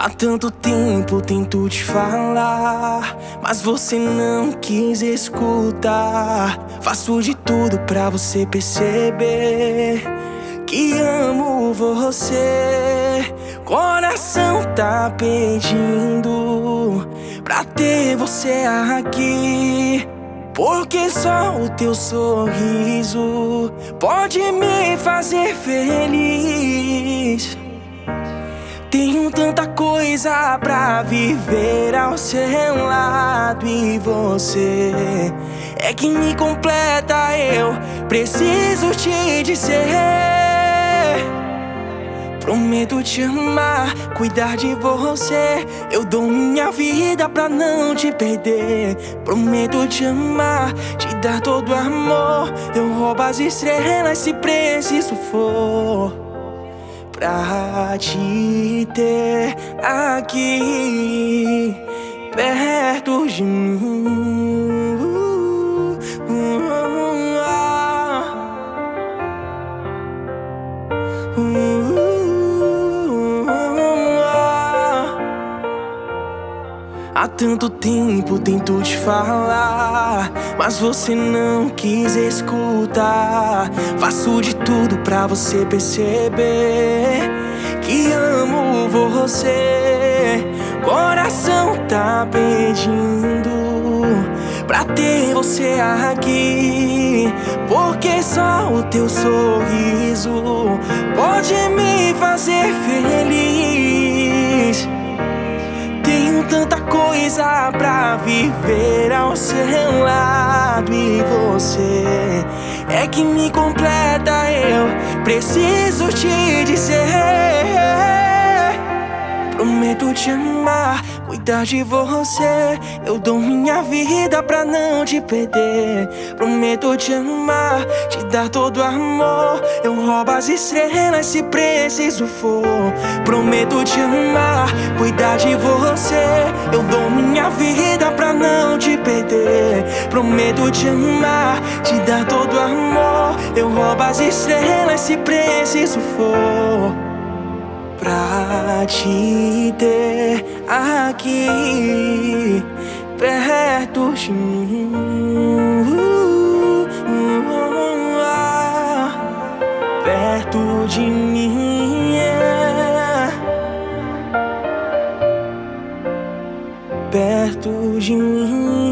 Há tanto tempo tento te falar, mas você não quis escutar. Faço de tudo pra você perceber que amo você. Coração tá pedindo pra ter você aqui, porque só o teu sorriso pode me fazer feliz. Tenho tanta coisa pra viver ao seu lado, e você é que me completa. Eu preciso te dizer: prometo te amar, cuidar de você. Eu dou minha vida pra não te perder. Prometo te amar, te dar todo amor. Eu roubo as estrelas se preciso for, pra te ter aqui perto de mim. Há tanto tempo tento te falar, mas você não quis escutar. Faço de tudo pra você perceber que amo você. Coração tá pedindo pra ter você aqui, porque só o teu sorriso pode me fazer feliz. Tenho tanta coisa pra viver ao seu lado, e você é que me completa. Eu preciso te dizer: prometo te amar, cuidar de você. Eu dou minha vida pra não te perder. Prometo te amar, te dar todo amor. Eu roubo as estrelas se preciso for. Prometo te amar, cuidar de você. Eu dou minha vida pra não te perder. Prometo te amar, te dar todo amor. Eu roubo as estrelas se preciso for, pra te ter aqui perto de mim. Perto de mim, perto de mim.